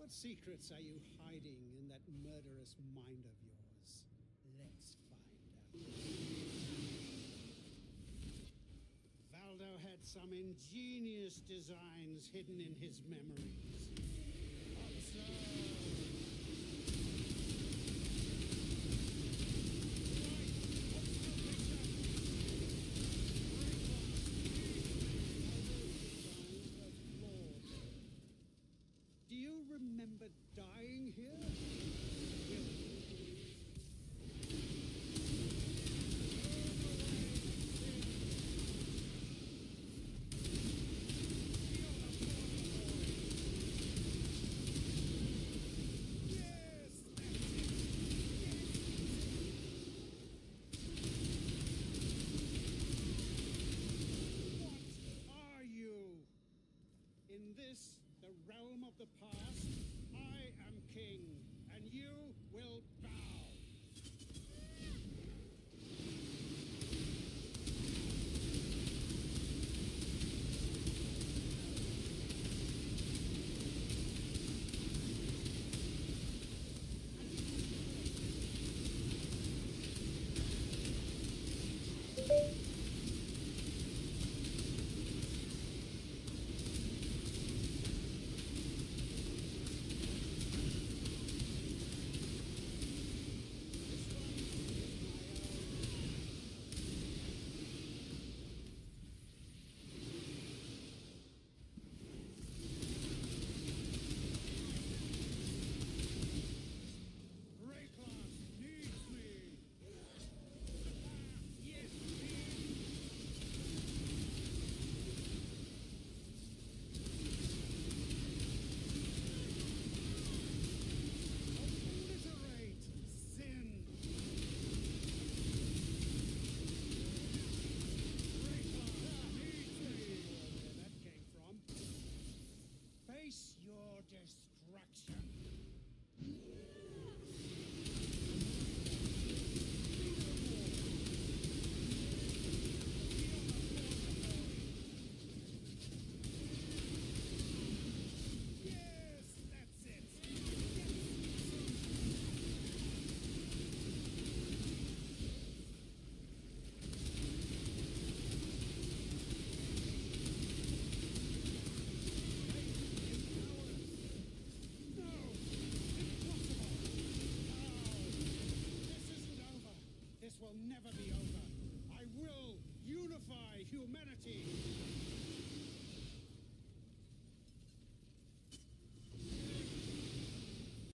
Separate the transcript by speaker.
Speaker 1: What secrets are you hiding in that murderous mind of yours? Let's find out. Valdo had some ingenious designs hidden in his memories. Observe. Do you remember dying here? What are you? In this, the realm of the past, I am king, and you will bow. Face your destruction. Yes, that's it. This will never be over. I will unify humanity.